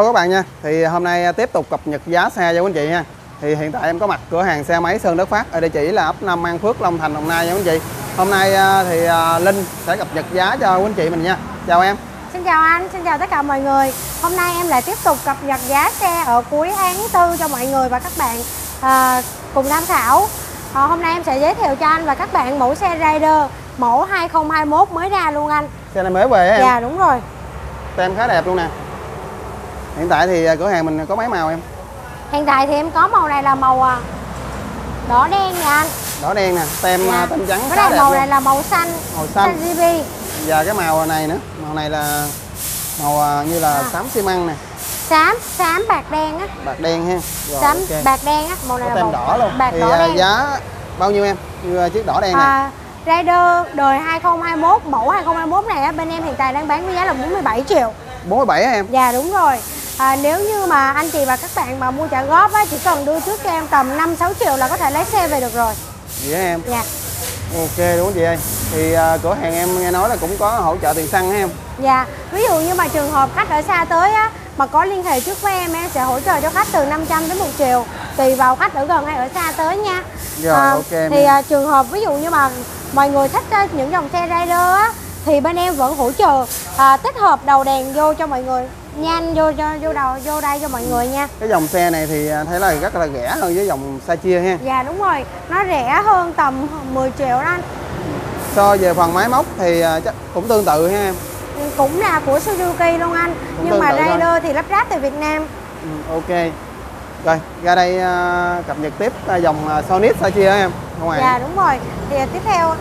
Hello các bạn nha. Thì hôm nay tiếp tục cập nhật giá xe cho quý anh chị nha. Thì hiện tại em có mặt cửa hàng xe máy Sơn Đức Phát ở địa chỉ là ấp 5 An Phước, Long Thành, Đồng Nai nha quý anh chị. Hôm nay thì Linh sẽ cập nhật giá cho quý anh chị mình nha. Chào em. Xin chào anh, xin chào tất cả mọi người. Hôm nay em lại tiếp tục cập nhật giá xe ở cuối tháng 4 cho mọi người và các bạn cùng tham khảo. Hôm nay em sẽ giới thiệu cho anh và các bạn mẫu xe Raider mẫu 2021 mới ra luôn anh. Xe này mới về em? Dạ đúng rồi. Tem khá đẹp luôn nè. Hiện tại thì cửa hàng mình có mấy màu em? Hiện tại thì em có màu này là màu đỏ đen nha anh. Đỏ đen nè, tem Dạ. tem trắng Cái khá này đẹp màu luôn. này là màu xanh. Màu xanh. GB. Và cái màu này nữa, màu này là màu như là xám xi măng nè. Xám bạc đen á. Bạc đen ha. Rồi, Xám okay. bạc đen á, màu này có là tem màu đỏ luôn. bạc Thì đỏ đen. giá bao nhiêu em? Như chiếc đỏ đen này. Raider đời 2021 mẫu 2021 này á, bên em hiện tại đang bán với giá là 47 triệu. 47 hả em? Dạ đúng rồi. Nếu như mà anh chị và các bạn mà mua trả góp á, chỉ cần đưa trước cho em tầm 5-6 triệu là có thể lấy xe về được rồi. Vậy hả em? Dạ. Ok đúng không chị ơi? Thì cửa hàng em nghe nói là cũng có hỗ trợ tiền xăng hả em? Dạ, ví dụ như mà trường hợp khách ở xa tới á, mà có liên hệ trước với em sẽ hỗ trợ cho khách từ 500 đến 1 triệu. Tùy vào khách ở gần hay ở xa tới nha. Rồi ok thì trường hợp ví dụ như mà mọi người thích những dòng xe Raider á, thì bên em vẫn hỗ trợ tích hợp đầu đèn vô cho mọi người, nhanh vô đây cho mọi người nha. Cái dòng xe này thì thấy là rất là rẻ hơn với dòng Sachi ha. Dạ đúng rồi, nó rẻ hơn tầm 10 triệu đó anh. So về phần máy móc thì chắc cũng tương tự ha em. Cũng là của Suzuki luôn anh, cũng nhưng mà Raider thôi. thì lắp ráp tại Việt Nam. Ok. Rồi ra đây cập nhật tiếp dòng Sonic Sachi hả em? Ngoài. Dạ đúng rồi. Thì tiếp theo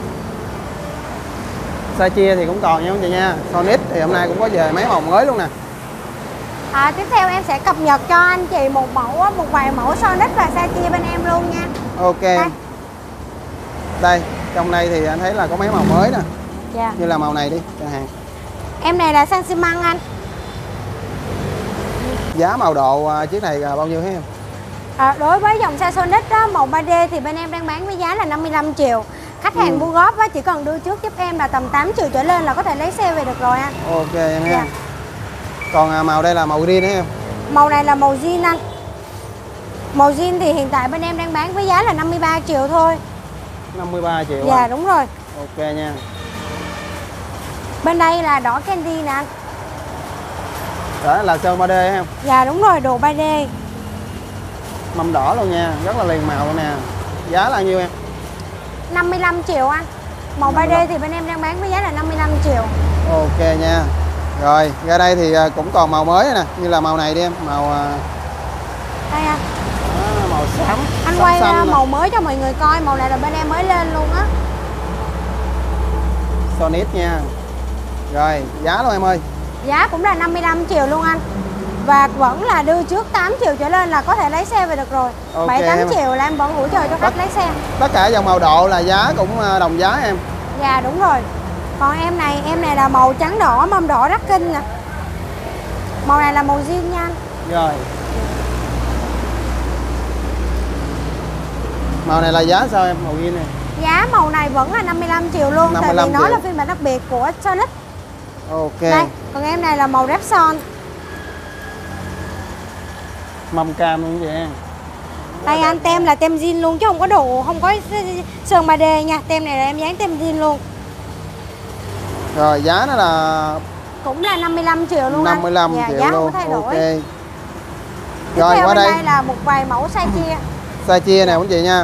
Sachi thì cũng còn nha chị nha. Sonic thì hôm nay cũng có về mấy màu mới luôn nè. Tiếp theo em sẽ cập nhật cho anh chị một vài mẫu Sonic và Sachi bên em luôn nha. Ok. Đây, trong đây thì anh thấy là có mấy màu mới nè. Dạ. Như là màu này đi chẳng hạn. Em này là xăng xi măng anh. Giá màu độ chiếc này bao nhiêu hả em? Đối với dòng xe Sonic đó, màu 3D thì bên em đang bán với giá là 55 triệu. Khách hàng mua góp á, chỉ cần đưa trước giúp em là tầm 8 triệu trở lên là có thể lấy xe về được rồi anh. Ok em ha. Dạ. Còn màu đây là màu green hả em? Màu này là màu jean anh. Màu jean thì hiện tại bên em đang bán với giá là 53 triệu thôi. 53 triệu. Dạ đúng rồi. Ok nha. Bên đây là đỏ candy nè anh. Đó là sơn 3D hả em? Dạ đúng rồi, đồ 3D. Mâm đỏ luôn nha, rất là liền màu luôn nè. Giá là nhiêu em? 55 triệu anh. Màu 3D thì bên em đang bán với giá là 55 triệu. Ok nha. Rồi, ra đây thì cũng còn màu mới nè, như là màu này đi em, màu Đây anh. màu xám. Anh xám quay xanh màu mới cho mọi người coi, màu này là bên em mới lên luôn á. Sonic nha. Rồi, giá luôn em ơi. Giá cũng là 55 triệu luôn anh. Và vẫn là đưa trước 8 triệu trở lên là có thể lấy xe về được rồi. Ok, 7-8 triệu là em vẫn hỗ trợ cho khách lấy xe. Tất cả dòng màu độ là giá cũng đồng giá em. Dạ đúng rồi. Còn em này là màu trắng đỏ, mâm đỏ rất kinh nè. Màu này là màu jean nha anh. Rồi. Màu này là giá sao em? Màu ghi này. Giá màu này vẫn là 55 triệu luôn. 55 tại vì nó triệu. là phiên bản đặc biệt của Sonic. Ok. Đây, còn em này là màu Repson. Mâm cam luôn vậy. Đây anh, tem là tem zin luôn chứ không có đồ, không có sơn 3D nha. Tem này là em dán tem zin luôn. Rồi giá nó là Cũng là 55 triệu luôn 55 anh. triệu Giá luôn. không có thay đổi. Ok. Tiếp Rồi theo qua bên đây. đây là một vài mẫu size chia. Size chia nè quý chị nha.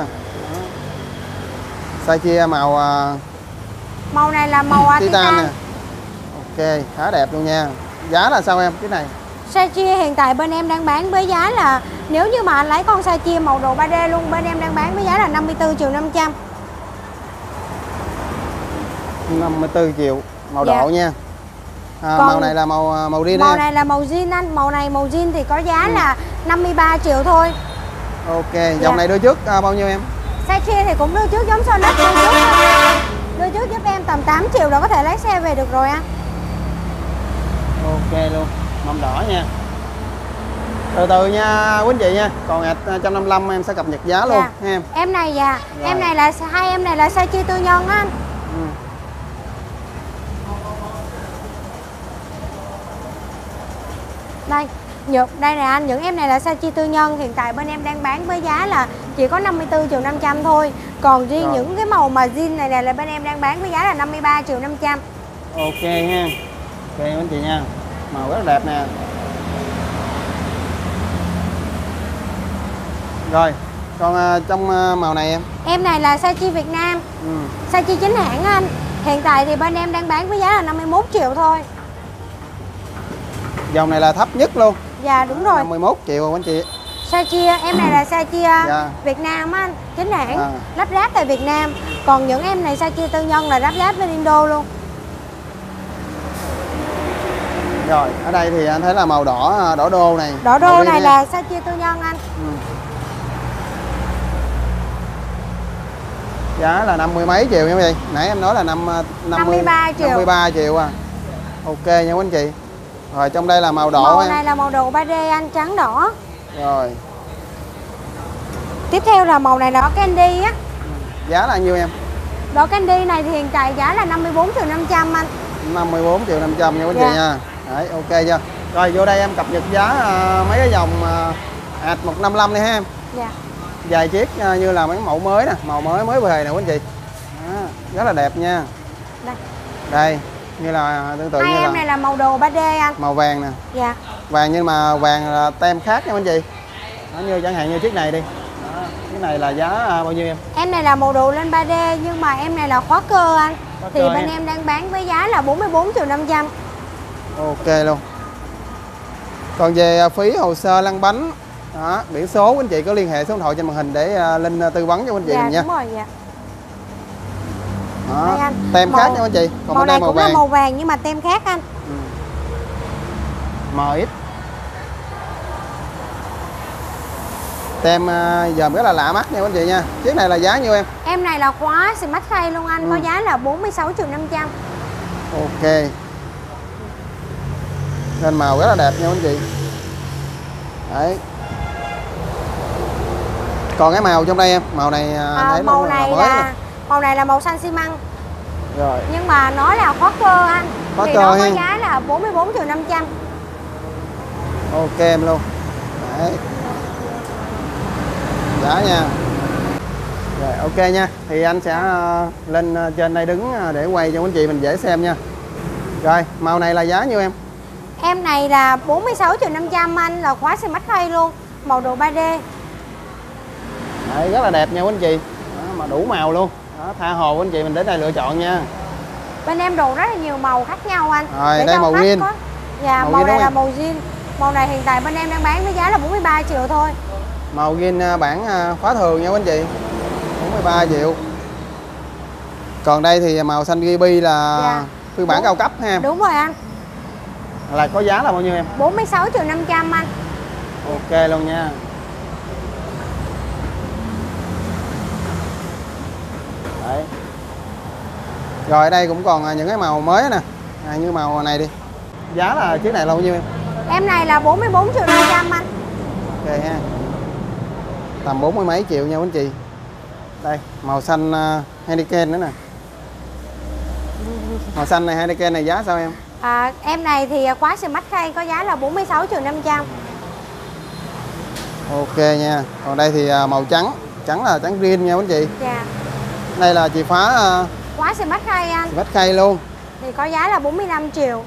Size chia màu Màu này là màu titan nè. titan. Ok, khá đẹp luôn nha. Giá là sao em? Cái này Size chia hiện tại bên em đang bán với giá là, nếu như mà anh lấy con size chia màu đồ 3D luôn, bên em đang bán với giá là 54 triệu 500. 54 triệu màu Dạ. độ nha. Còn màu này là màu riêng Màu em. này là màu jean anh. Màu này màu jean thì có giá là 53 triệu thôi. Ok, Dạ. dòng này đưa trước bao nhiêu em? Size chia thì cũng đưa trước giống Sonic, đưa trước giúp em tầm 8 triệu là có thể lấy xe về được rồi anh. Ok luôn, mâm đỏ nha. Từ từ nha quý anh chị nha. Còn 155 em sẽ cập nhật giá luôn ha em. Em này dạ. Rồi. Em này là hai em này là size chia tư nhân á anh. Đây, Đây là anh, những em này là size chi tư nhân, hiện tại bên em đang bán với giá là chỉ có 54.500.000 thôi. Còn riêng những cái màu mà jean này là bên em đang bán với giá là 53.500.000. Ok ha. Ok anh chị nha. Màu rất đẹp nè. Rồi, còn trong màu này em này là size chi Việt Nam, size chi chính hãng anh. Hiện tại thì bên em đang bán với giá là 51 triệu thôi. Dòng này là thấp nhất luôn. Dạ đúng rồi. 51 triệu anh chị. Size chia em này là size chia Việt Nam anh, chính hãng, lắp ráp tại Việt Nam. Còn những em này size chia tư nhân là lắp ráp bên Indo luôn. Rồi, ở đây thì anh thấy là màu đỏ đô này. Đỏ đô này là size chia tư nhân anh. Giá là 50 mấy triệu nha quý vị. Nãy em nói là 53 triệu. 53 triệu à. Ok nha quý anh chị. Rồi trong đây là màu đỏ. Màu này là màu độ 3D anh, trắng đỏ. Rồi. Tiếp theo là màu này là đỏ candy á. Giá là nhiêu em? Đỏ candy này thì hiện tại giá là 54.500.000 anh. 54.500.000 nha quý chị nha. Đấy, ok chưa? Rồi vô đây em cập nhật giá mấy cái dòng AD 155 đi ha em. Dạ. Vài chiếc như là mấy mẫu mới nè, màu mới về nè quý anh chị. Rất là đẹp nha. Đây, như là tương tự như em này là màu đồ 3D anh. Màu vàng nè. Dạ. Vàng nhưng mà vàng là tem khác nha anh chị. Đó, như chẳng hạn như chiếc này đi. Đó, chiếc này là giá bao nhiêu em? Em này là màu đồ lên 3D nhưng mà em này là khóa cơ anh. Thì bên em đang bán với giá là 44.500.000. Ok luôn. Còn về phí hồ sơ lăn bánh, đó, biển số anh chị có liên hệ số điện thoại trên màn hình để Linh tư vấn cho anh chị mình nha. Đúng rồi, dạ. Đó, tem khác nha anh chị. Còn màu này màu cũng vàng. là màu vàng nhưng mà tem khác anh. MX. Tem dòm rất là lạ mắt nha anh chị nha. Chiếc này là giá nhiêu em? Em này là khóa smart khay luôn anh, có giá là 46.500.000. Ok. Nên màu rất là đẹp nha anh chị. Đấy. Còn cái màu trong đây em, màu này thấy màu này là màu xanh xi măng. Rồi. Nhưng mà nó là khóa cơ anh. Khóa thì cơ nó ha. có giá là 44.500.000. Ok em luôn. Đấy. Giá nha. Rồi ok nha. Thì anh sẽ lên trên đây đứng để quay cho anh chị mình dễ xem nha. Rồi, màu này là giá nhiêu em? Em này là 46.500.000 anh, là khóa smart khay luôn, màu đồ 3D. Đấy, rất là đẹp nha anh chị. Đó, mà đủ màu luôn. Đó, tha hồ anh chị mình đến đây lựa chọn nha. Bên em đồ rất là nhiều màu khác nhau anh. Rồi, đây màu green. Dạ, màu này là màu jean. Màu này hiện tại bên em đang bán với giá là 43 triệu thôi. Màu green bản khóa thường nha anh chị. 43 triệu. Còn đây thì màu xanh GB là phiên bản cao cấp ha em. Đúng rồi anh. Là có giá là bao nhiêu em? 46.500.000 anh. Ok luôn nha. Đấy. Rồi ở đây cũng còn những cái màu mới nè. Như màu này đi. Giá là chiếc này là bao nhiêu em? Em này là 44.500.000 anh. Ok ha. Tầm 40 mấy triệu nha anh chị. Đây, màu xanh Heineken nữa nè. Màu xanh này Heineken này giá sao em? Em này thì khóa smart khay có giá là 46.500.000. Ok nha. Còn đây thì màu trắng. Trắng là trắng green nha anh chị. Dạ. Đây là chìa khóa khóa smart khay anh. smart khay luôn. Thì có giá là 45 triệu.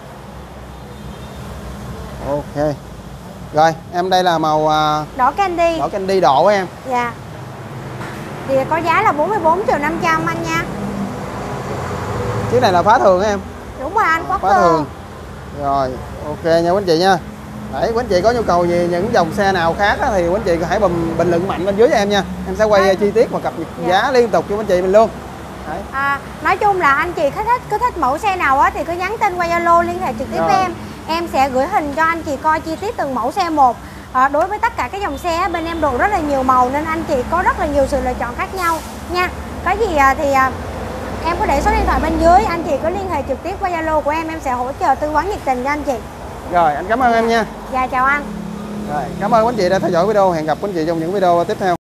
Ok. Rồi, em đây là màu đỏ candy. Đỏ candy độ em. Dạ. Thì có giá là 44.500.000 anh nha. Chiếc này là khóa thường em. Đúng rồi anh, khóa thường. Rồi, ok nha quý anh chị nha. Đấy, quý anh chị có nhu cầu gì những dòng xe nào khác á, thì quý anh chị hãy bình luận mạnh bên dưới cho em nha. Em sẽ quay chi tiết và cập nhật giá liên tục cho quý anh chị mình luôn. Đấy. Nói chung là anh chị cứ thích mẫu xe nào á thì cứ nhắn tin qua Zalo liên hệ trực tiếp với em. Em sẽ gửi hình cho anh chị coi chi tiết từng mẫu xe một. Đối với tất cả các dòng xe bên em đồ rất là nhiều màu nên anh chị có rất là nhiều sự lựa chọn khác nhau nha. Có gì thì em có để số điện thoại bên dưới, anh chị cứ liên hệ trực tiếp qua Zalo của em sẽ hỗ trợ tư vấn nhiệt tình cho anh chị. Rồi, anh cảm ơn em nha. Dạ chào anh. Rồi, cảm ơn quý anh chị đã theo dõi video. Hẹn gặp quý anh chị trong những video tiếp theo.